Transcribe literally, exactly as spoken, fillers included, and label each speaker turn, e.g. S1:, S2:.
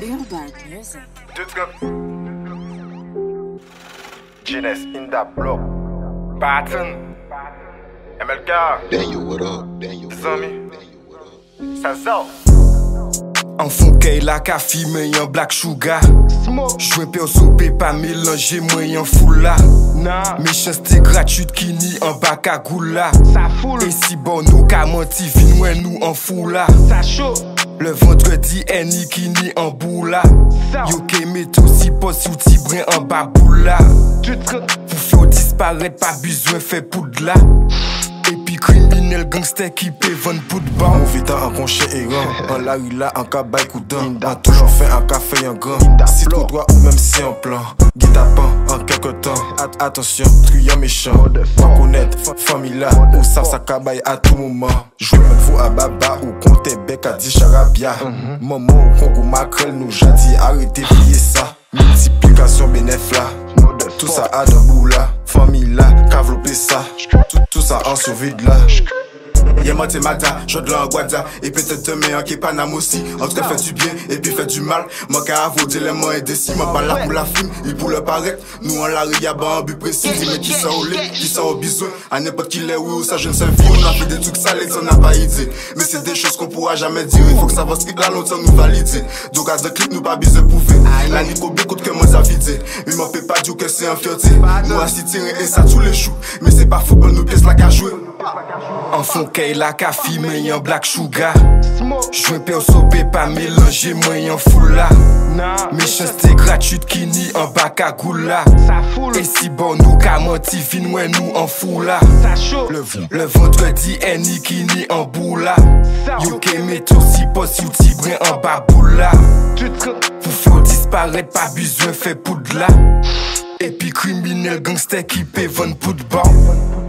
S1: Urban Music.
S2: Jeunesse in the block. Baton. M L K.
S3: Daniel, what up? Daniel, what up?
S2: Zami.
S3: Daniel, what up?
S2: Sazal.
S4: En fond kay la ka fi men yon black sugar. Jwen pe ou soupe pa mélanger mwen yon foula. Méchanceté gratuite qui ni en bak a goula. Et si bon nous ka menti vin wè nous en foula. Le vendredi eni qui ni en boula. Yo ke met aussi pos ou ti brin en baboula. Pou fè ou disparaître pas besoin fait poudla. Et puis criminel gangster qui peut vendre pour de ban.
S5: Mauvais temps en conchien errant. En la rue là, en cas bail coup d'an. En toujours fait un café en grand. Si tout droit ou même si en plan. Guitapant en quelque temps. At attention, truand méchant. Pas connaître, famille là. Ou savent sa cabaye à tout moment. Jouer même fou à baba ou compter bec à dit charabia. Maman au Congo makrel nous jadis. Arrêtez plier ça. Multiplication bénéf là. Tout ça à de bout là. Famille là, qu'avloper ça. Tout, tout ça en survie de là. Y'a monté Magda, je de l'anguada. Et peut-être demain qui est Panam aussi. En tout cas fait du bien et puis fait du mal. Mon cas à vos dilemmes et décis. Mon pas là pour la film et pour le paraître. Nous en la y'a pas un but précis. Mais qui sont au lait, qui sont au besoin. À n'importe qui l'est ou ça je ne sais vie. On a fait des trucs salés, ça n'a pas idée. Mais c'est des choses qu'on pourra jamais dire. Il faut que ça va street là longtemps nous valider. Donc à deux clips nous pas besoin de prouver. La Nico bécoute que moi ça vide. Mais m'en fait pas dire que c'est un fierté. Nous assis tirer et ça tous les choux. Mais c'est pas football, nous pièces la qu'à jouer.
S4: En fond kay la ka fi men yon black sugar. Jwen pe ou soupe pa mélanger mwen yon foula. Méchanceté gratuite qui ni en bak a goula. Et si bon nous ka menti vin wè nous en foula. Le, le vendredi eni qui ni en boula. Yo ke met aussi pos ou ti brin en baboula. Pou fè ou disparaître pas besoin fait poudla. Et puis criminel gangster qui peut vendre pour de ban.